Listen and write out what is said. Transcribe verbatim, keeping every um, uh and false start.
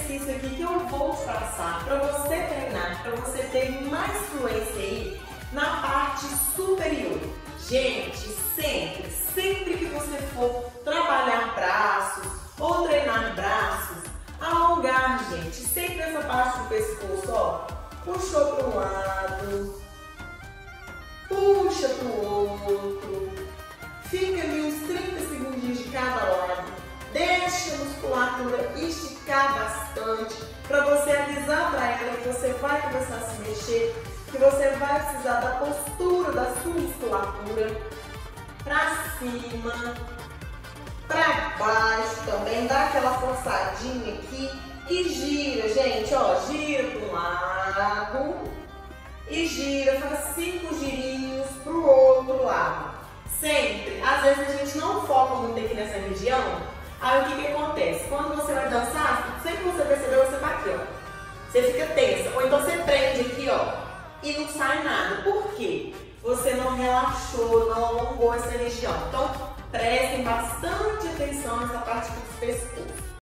exercício aqui que eu vou te passar para você treinar, para você ter mais fluência aí na parte superior. Gente, sempre, sempre que você for trabalhar braços ou treinar braços, alongar, gente, sempre essa parte do pescoço, ó, puxou para um lado, puxa para o outro, fica ali uns trinta segundinhos de cada lado. Deixa a musculatura esticar bastante para você avisar para ela que você vai começar a se mexer, que você vai precisar da postura da sua musculatura para cima, para baixo também, dá aquela forçadinha aqui e gira, gente, ó, gira para um lado e gira, faz cinco girinhos para o outro lado. Sempre, às vezes a gente não foca muito aqui nessa região. Aí o que que acontece? Quando você vai dançar, sempre que você percebeu, você tá aqui, ó. Você fica tensa. Ou então você prende aqui, ó, e não sai nada. Por quê? Você não relaxou, não alongou essa região. Então, prestem bastante atenção nessa parte do pescoço.